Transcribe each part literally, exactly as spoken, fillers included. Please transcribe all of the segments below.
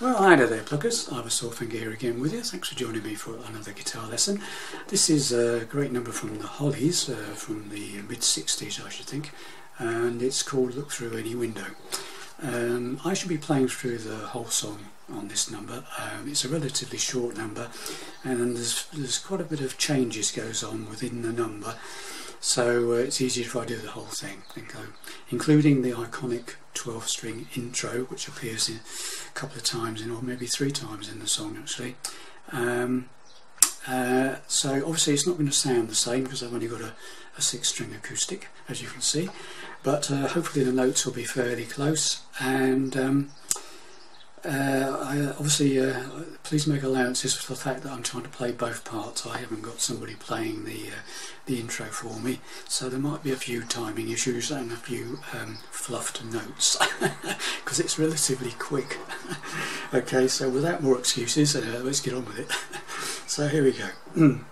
Well, hi there pluggers, Ivor Sorfinger here again with you. Thanks for joining me for another guitar lesson. This is a great number from the Hollies, uh, from the mid sixties I should think, and it's called Look Through Any Window. Um, I should be playing through the whole song on this number. Um, it's a relatively short number and there's, there's quite a bit of changes goes on within the number, so uh, it's easier if I do the whole thing, including the iconic twelve string intro, which appears in a couple of times in, or maybe three times in the song actually. Um, uh, so obviously it's not going to sound the same because I've only got a, a six string acoustic, as you can see, but uh, hopefully the notes will be fairly close. And um, uh, I, obviously uh, please make allowances for the fact that I'm trying to play both parts. I haven't got somebody playing the uh, the intro for me, so there might be a few timing issues and a few um, fluffed notes because it's relatively quick. Okay, so without more excuses, uh, let's get on with it. So here we go. Mm.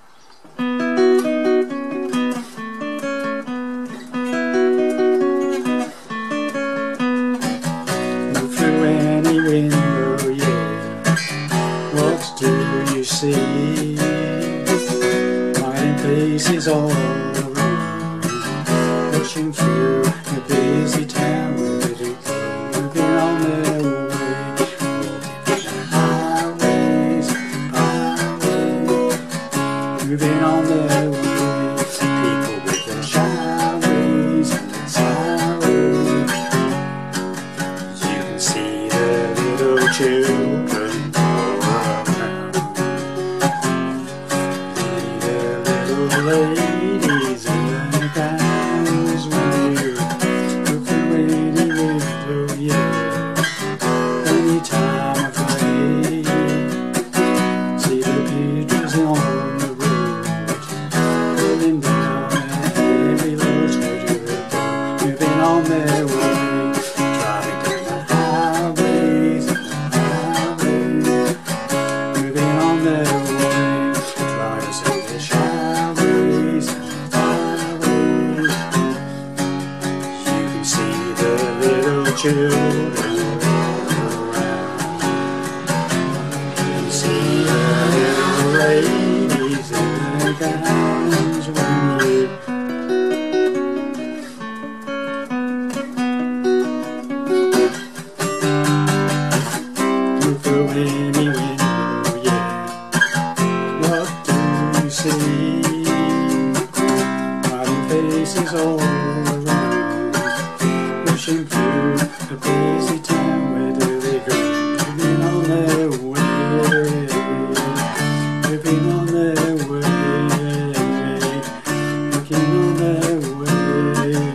Look through any window, yeah, what do you see? Hiding places all around, rushing through a busy town. Where did it go? Moving on their way, walking the highways, byways, moving on their way. People with their shyways and their sideways. You can see the little children all around. Ladies in their gowns, when you look through any window, yeah, any time of day, see the pictures on the road, rolling down every road, where do they go? Moving on their way, driving down the highways and the highways, moving on their way, drivers in their showers. Children around, you can see the little ladies in their gowns when you look through any window, yeah, what do you see? Hiding faces all around, rushing through a busy town. Where do they go? Moving on their way, moving on their way, looking on their way.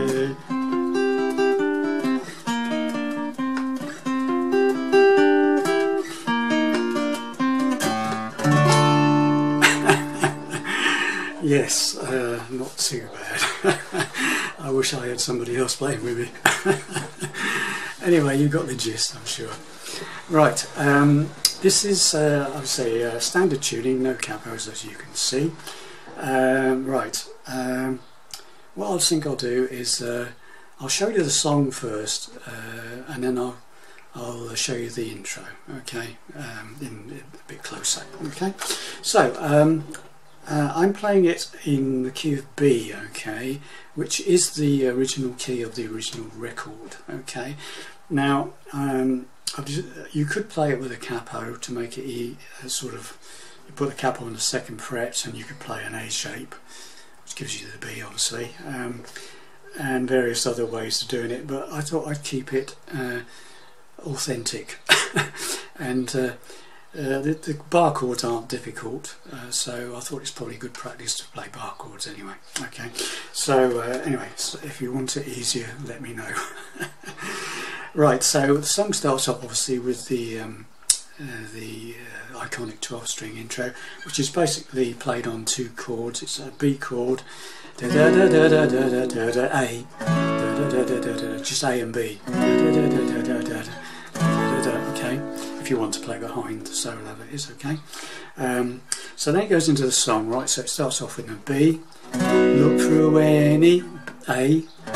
Yes, uh, not too bad. I wish I had somebody else playing with me. Anyway, you got the gist, I'm sure. Right, um, this is, uh, I would say, uh, standard tuning, no capos as you can see. Um, right, um, what I think I'll do is uh, I'll show you the song first, uh, and then I'll I'll show you the intro. Okay, um, in, in a bit closer. Okay, so. Um, Uh, I'm playing it in the key of B, okay, which is the original key of the original record, okay. Now, um, you could play it with a capo to make it e uh, sort of, you put the capo on the second fret and you could play an A shape, which gives you the B obviously, um, and various other ways of doing it, but I thought I'd keep it uh, authentic. and uh, Uh, the, the bar chords aren't difficult, uh, so I thought it's probably good practice to play bar chords anyway. Okay, so uh, anyway, so if you want it easier, let me know. Right, so the song starts off obviously with the um, uh, the uh, iconic twelve string intro, which is basically played on two chords. It's a B chord, da da da da da da da da da A, da da da da da da, just A and B, da da da da da da da da da. Okay. If you want to play behind the solo, that is, okay. Um, so then it goes into the song, right? So it starts off with a B. Look through any A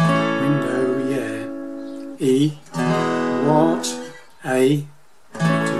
window, yeah. E, what, A, do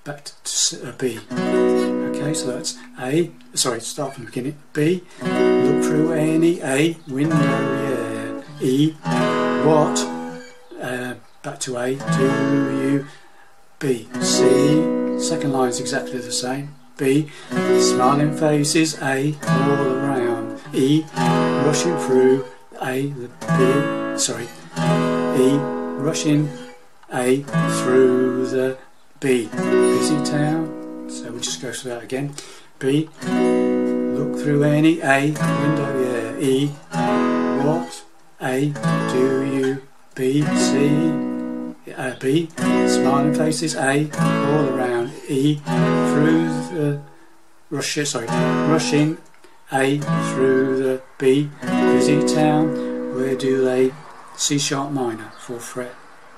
back to uh, B. Okay, so that's A, sorry, start from the beginning. B, look through any, A, window, yeah. E, what, uh, back to A, do you, B. C, second line is exactly the same. B, smiling faces, A, all around. E, rushing through, A, the B, sorry, E, rushing, A, through the B, busy town. So we'll just go through that again. B, look through any, A, window, yeah. E, what, A, do you, B, C, uh, B, smiling faces, A, all around. E, through the, rush, sorry, rushing, A, through the B, busy town, where do they, C sharp minor, fourth fret.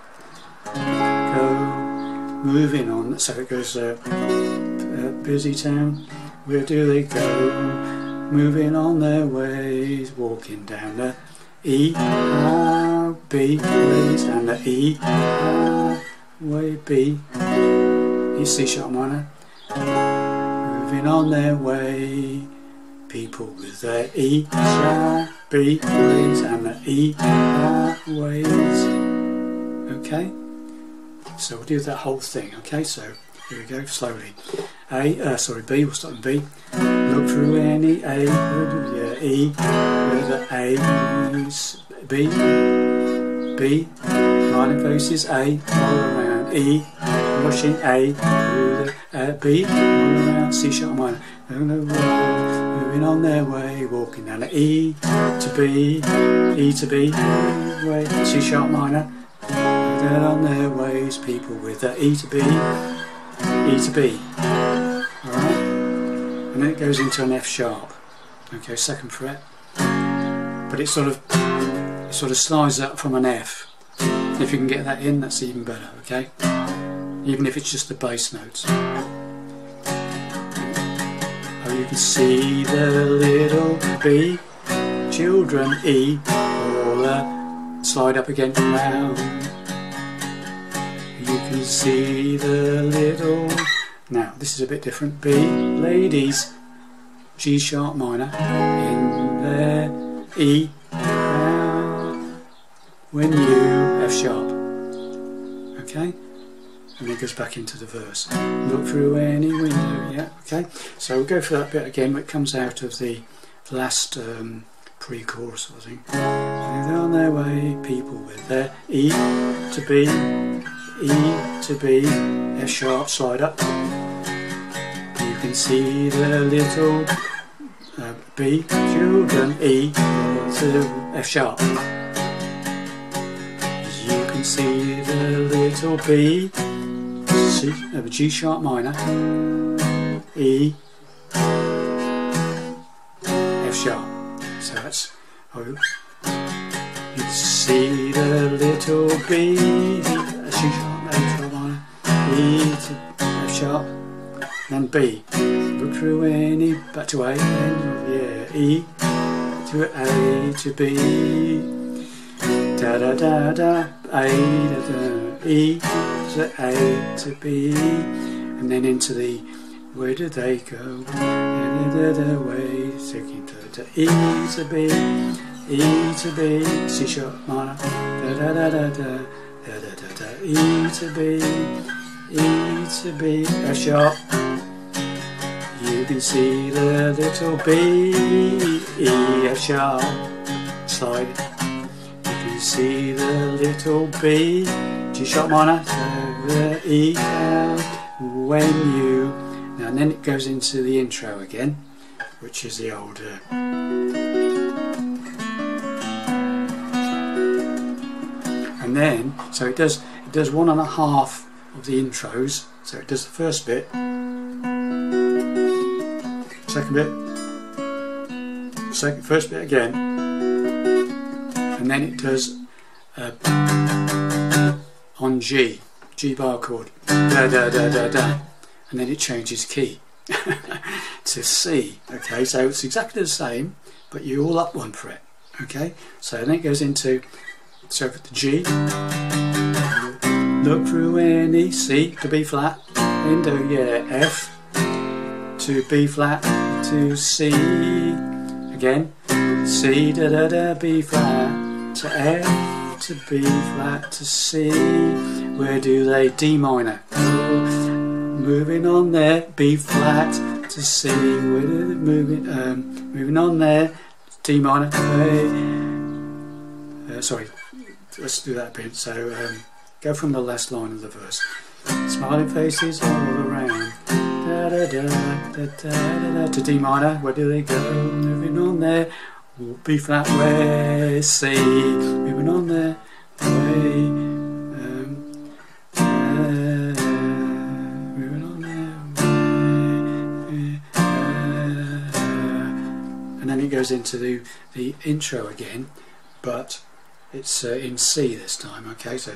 Go, moving on, so it goes uh, uh, busy town, where do they go, moving on their ways, walking down the E, R, B, ways, and the E, R, way, B, E, C sharp minor, moving on their way, people with their E, R, B, ways, and the E, R, ways. Okay, so we'll do that whole thing. Okay, so here we go, slowly. A, uh, sorry, B, we'll start with B. Look through any A, yeah, E, where the A is, B, B, smiling faces, A, all around. E, rushing, A, through the uh, B, all around, C sharp minor. Moving on their way, walking down the E to B, E to B, way, C sharp minor. They're on their ways, people with the E to B, E to B. Alright? And then it goes into an F sharp. Okay, second fret. But it sort of it sort of slides up from an F. If you can get that in, that's even better, okay? Even if it's just the bass notes. Oh, you can see the little B, children, E, all uh, slide up again, round. You can see the little, now this is a bit different, B, ladies, G sharp minor, in there, E, round, when you, F sharp, okay, and it goes back into the verse, look through any window, yeah, okay, so we'll go for that bit again, it comes out of the last um, pre-chorus sort of thing. They're on their way, people with their E to B, E to B, F sharp, slide up. You can see the little uh, B, children, E to F sharp. You can see the little B, C, uh, G sharp minor, E, F sharp. So that's, oh, you can see the little B, G sharp, F sharp minor, E to F sharp, then B. Look through any, back to A, and yeah, E to A to B, da da da da, A da da, E to A to B, and then into the, where do they go? Da da da way, taking to to E to B, E to B, C sharp minor, da da da da da, da da da da, E to B, E to B, F sharp. You can see the little B, E, F sharp, slide. You can see the little B, G sharp minor, the E down, when you, now and then it goes into the intro again, which is the old uh, and then so it does it does one and a half of the intros, so it does the first bit, second bit, second first bit again, and then it does uh, on G G bar chord, da da da da da, and then it changes key to C. Okay, so it's exactly the same, but you all up one fret. Okay, so then it goes into, so for the G, look through any, C to B flat, into, yeah, F to B flat to C again, C da da da, B flat to F to B flat to C. Where do they? D minor. Moving on there, B flat to C. Where do they moving? Um, moving on there, D minor. Uh, sorry, let's do that bit. So um, go from the last line of the verse. Smiling faces all around. Da, da, da, da, da, da, da, to D minor. Where do they go? Moving on there. B flat where C. Moving on there. Way. And then it goes into the, the intro again, but it's uh, in C this time, okay, so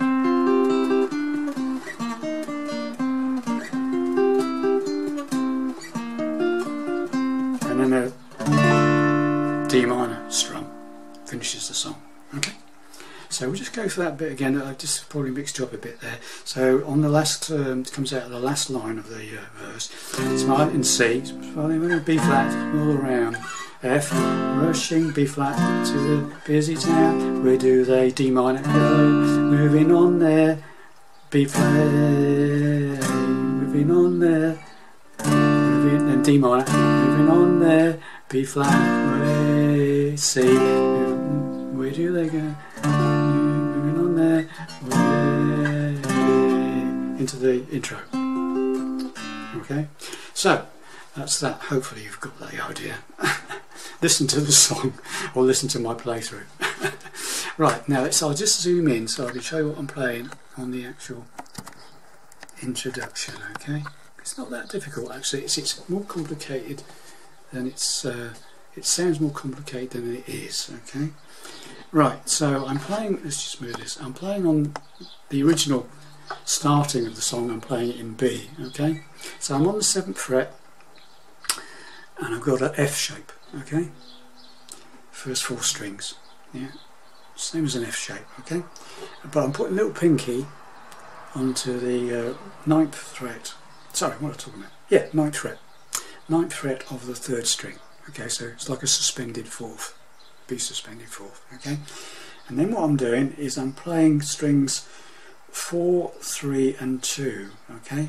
and then a D minor strum finishes the song, okay. So we'll just go for that bit again. I just probably mixed you up a bit there. So on the last, um, it comes out of the last line of the uh, verse. Smile in C, smiling B flat all around. F, rushing B flat to the busy town. Where do they? D minor go. Moving on there. B flat. Moving on there. Moving, then D minor. Moving on there. B flat. Way C. Where do they go? Moving on there. Way into the intro. Okay. So that's that. Hopefully you've got the idea. Listen to the song or listen to my playthrough. Right, now so I'll just zoom in so I can show you what I'm playing on the actual introduction, okay? It's not that difficult actually, it's, it's more complicated than it's, uh, it sounds more complicated than it is, okay? Right, so I'm playing, let's just move this, I'm playing on the original starting of the song, I'm playing it in B, okay? So I'm on the seventh fret and I've got an F shape. Okay, first four strings, yeah, same as an F shape, okay, but I'm putting a little pinky onto the uh, ninth fret, sorry, what am I talking about, yeah, ninth fret, ninth fret of the third string, okay, so it's like a suspended fourth, B suspended fourth, okay, and then what I'm doing is I'm playing strings four, three and two, okay,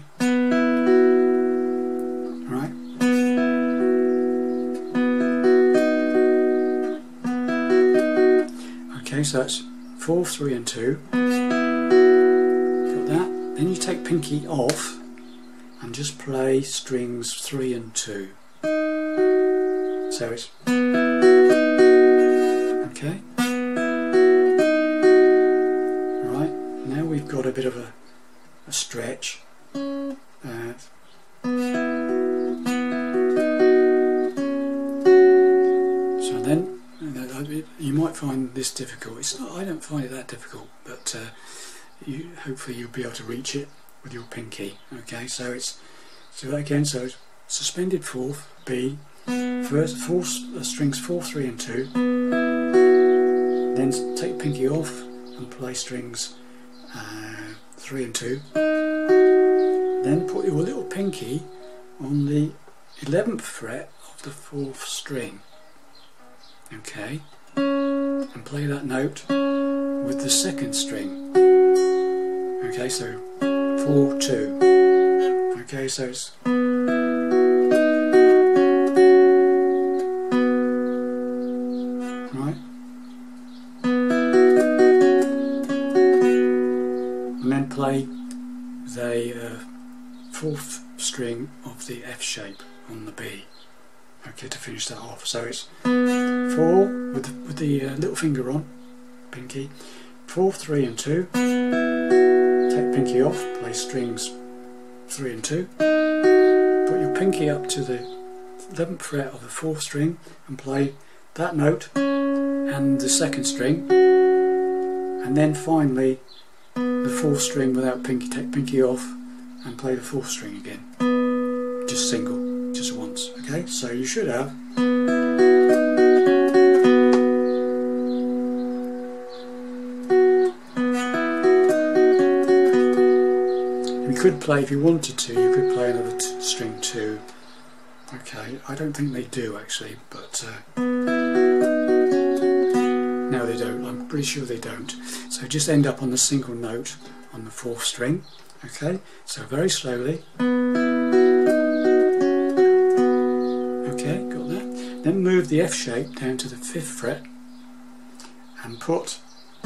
right. Okay, so that's four, three and two. Got that. Then you take pinky off and just play strings three and two. So it's okay. Right, now we've got a bit of a, a stretch. Uh, so then you might find this difficult. It's not. I don't find it that difficult, but uh, you hopefully you'll be able to reach it with your pinky. Okay, so it's so again. So it's suspended fourth B, first four uh, strings four, three, and two. Then take pinky off and play strings uh, three and two. Then put your little pinky on the eleventh fret of the fourth string. Okay, and play that note with the second string. Okay, so four, two. Okay, so it's right, and then play the uh, fourth string of the F shape on the B. Okay, to finish that off. So it's four with the, with the uh, little finger on, pinky, four, three and two, take pinky off, play strings three and two, put your pinky up to the eleventh fret of the fourth string and play that note and the second string, and then finally the fourth string without pinky, take pinky off and play the fourth string again, just single. Just once, okay? So you should have here we could play, if you wanted to, you could play another t string two. Okay, I don't think they do actually, but uh, no they don't, I'm pretty sure they don't. So just end up on the single note on the fourth string. Okay, so very slowly. Okay, got that. Then move the F shape down to the fifth fret and put,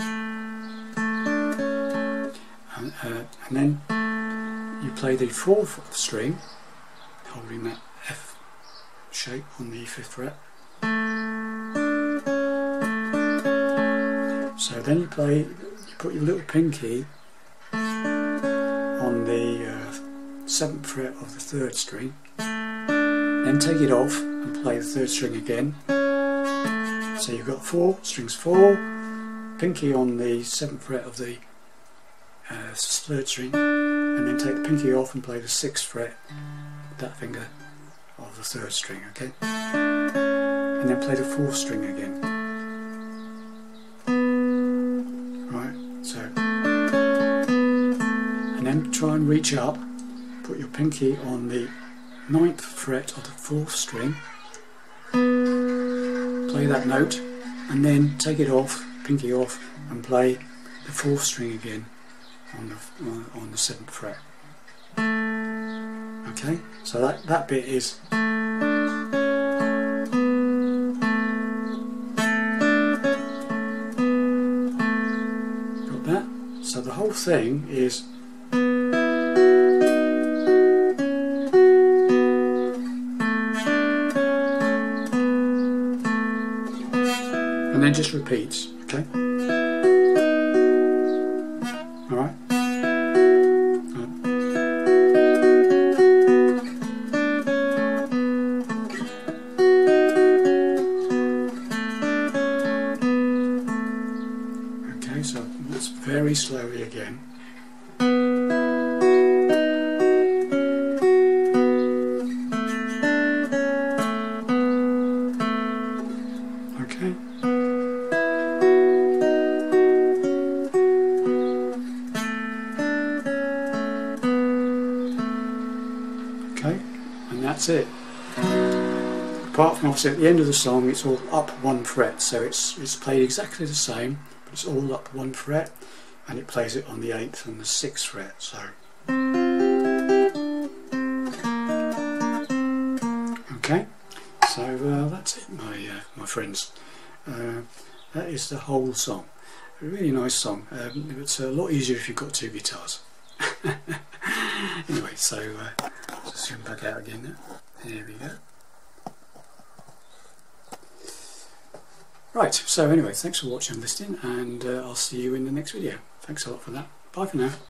and, uh, and then you play the fourth string, holding that F shape on the fifth fret. So then you play, you put your little pinky on the uh, seventh fret of the third string, then take it off and play the third string again. So you've got four strings, four, pinky on the seventh fret of the uh, third string, and then take the pinky off and play the sixth fret with that finger of the third string, okay? And then play the fourth string again. Right, so, and then try and reach up, put your pinky on the ninth fret of the fourth string, play that note, and then take it off, pinky off, and play the fourth string again on the on, on the seventh fret. Okay, so that that bit is. Got that? So the whole thing is. And then just repeats, okay? Alright? Okay, so that's very slowly again. Okay. Okay, and that's it. Apart from obviously at the end of the song it's all up one fret, so it's it's played exactly the same, but it's all up one fret, and it plays it on the eighth and the sixth fret. So okay, so uh, that's it, my uh, my friends. Uh, that is the whole song. A really nice song. Um, it's a lot easier if you've got two guitars. Anyway, so uh, just zoom back out again now. There we go. Right, so anyway, thanks for watching and listening, and uh, I'll see you in the next video. Thanks a lot for that. Bye for now.